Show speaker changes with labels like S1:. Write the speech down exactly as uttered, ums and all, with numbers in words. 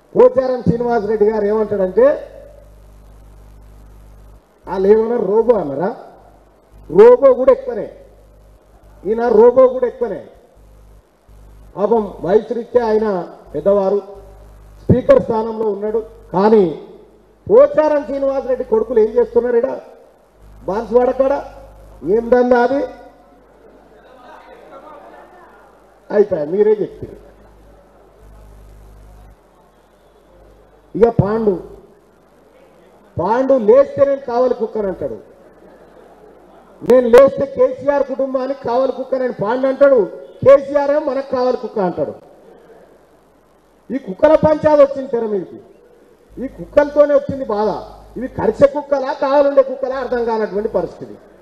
S1: పోచారం శ్రీనివాసరెడ్డి గారు ఏమంటాడంటే వాళ్ళు ఏమన్నారు రోబో అన్నారా? రోబో కూడా ఎక్కువనే, ఈయన రోబో కూడా ఎక్కువనే. పాపం వయసు రీత్యా ఆయన పెద్దవారు, స్పీకర్ స్థానంలో ఉన్నాడు. కానీ పోచారం శ్రీనివాసరెడ్డి కొడుకులు ఏం చేస్తున్నారు? ఇడ బాన్స్వాడ కాడ ఏం దందా అది? అయిపోయా, మీరే చెప్తారు. ఇక పాండు పాండు లేస్తే నేను కావాలి కుక్కనంటాడు. నేను లేస్తే కేసీఆర్ కుటుంబానికి కావాలి కుక్కనని పాండు అంటాడు. కేసీఆర్ ఏమో మనకు కావాలి కుక్క అంటాడు. ఈ కుక్కల పంచాయతీ వచ్చింది తెర మీదకి. ఈ కుక్కలతోనే వచ్చింది బాధ. ఇవి కరిచే కుక్కలా కావాలండే కుక్కలా అర్థం కానటువంటి పరిస్థితి.